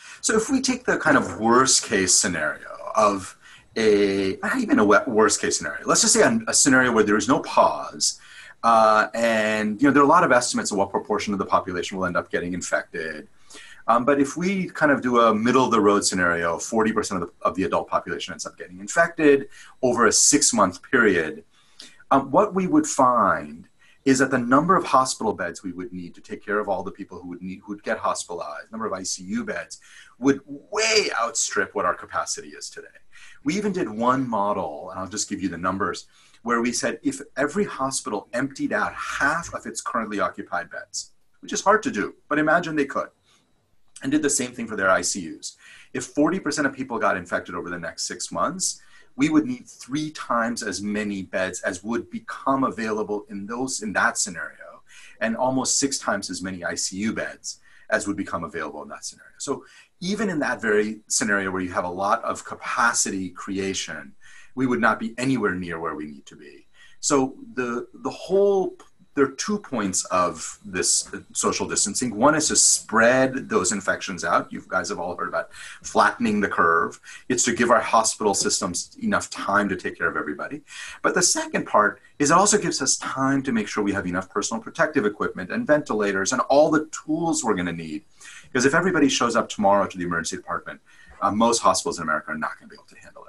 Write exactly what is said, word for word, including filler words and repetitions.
So if we take the kind of worst case scenario of a, not even a worst case scenario, let's just say a, a scenario where there is no pause, uh, and you know there are a lot of estimates of what proportion of the population will end up getting infected. Um, but if we kind of do a middle of the road scenario, forty percent of the, of the adult population ends up getting infected over a six month period, um, what we would find is that the number of hospital beds we would need to take care of all the people who would need, who would get hospitalized, number of I C U beds, would way outstrip what our capacity is today. We even did one model, and I'll just give you the numbers, where we said if every hospital emptied out half of its currently occupied beds, which is hard to do, but imagine they could, and did the same thing for their I C Us. If forty percent of people got infected over the next six months, we would need three times as many beds as would become available in those in that scenario, and almost six times as many I C U beds as would become available in that scenario. So even in that very scenario where you have a lot of capacity creation, we would not be anywhere near where we need to be. So the the whole there are two points of this social distancing. One is to spread those infections out. You guys have all heard about flattening the curve. It's to give our hospital systems enough time to take care of everybody. But the second part is it also gives us time to make sure we have enough personal protective equipment and ventilators and all the tools we're going to need. Because if everybody shows up tomorrow to the emergency department, uh, most hospitals in America are not going to be able to handle